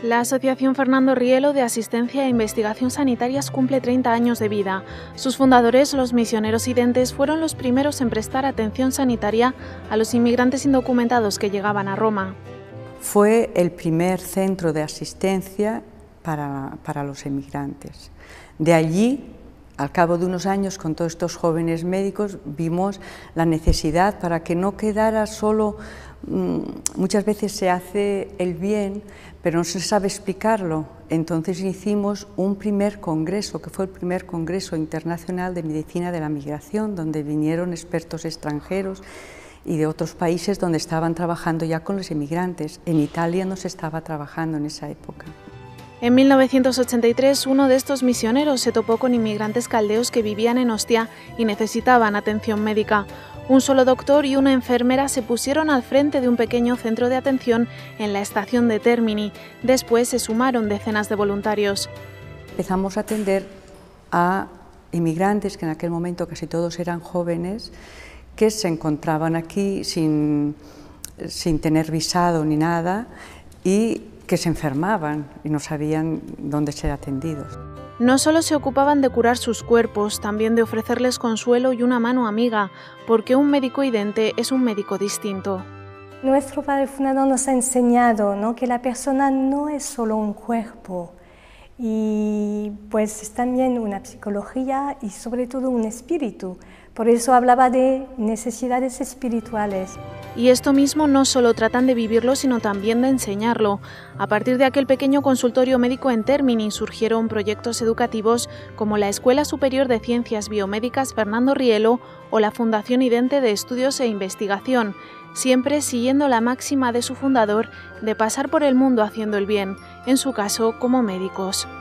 La Asociación Fernando Rielo de Asistencia e Investigación Sanitarias cumple 30 años de vida. Sus fundadores, los misioneros identes, fueron los primeros en prestar atención sanitaria a los inmigrantes indocumentados que llegaban a Roma. Fue el primer centro de asistencia para los inmigrantes. De allí, al cabo de unos años, con todos estos jóvenes médicos, vimos la necesidad para que no quedara solo. Muchas veces se hace el bien, pero no se sabe explicarlo. Entonces hicimos un primer congreso, que fue el primer congreso internacional de medicina de la migración, donde vinieron expertos extranjeros y de otros países donde estaban trabajando ya con los inmigrantes. En Italia no se estaba trabajando en esa época. En 1983, uno de estos misioneros se topó con inmigrantes caldeos que vivían en Ostia y necesitaban atención médica. Un solo doctor y una enfermera se pusieron al frente de un pequeño centro de atención en la estación de Termini. Después se sumaron decenas de voluntarios. Empezamos a atender a inmigrantes, que en aquel momento casi todos eran jóvenes, que se encontraban aquí sin tener visado ni nada y que se enfermaban y no sabían dónde ser atendidos. No solo se ocupaban de curar sus cuerpos, también de ofrecerles consuelo y una mano amiga, porque un médico idente es un médico distinto. Nuestro padre fundador nos ha enseñado, ¿no?, que la persona no es solo un cuerpo, y pues es también una psicología y sobre todo un espíritu. Por eso hablaba de necesidades espirituales. Y esto mismo no solo tratan de vivirlo, sino también de enseñarlo. A partir de aquel pequeño consultorio médico en Termini surgieron proyectos educativos como la Escuela Superior de Ciencias Biomédicas Fernando Rielo o la Fundación Idente de Estudios e Investigación, siempre siguiendo la máxima de su fundador de pasar por el mundo haciendo el bien, en su caso como médicos.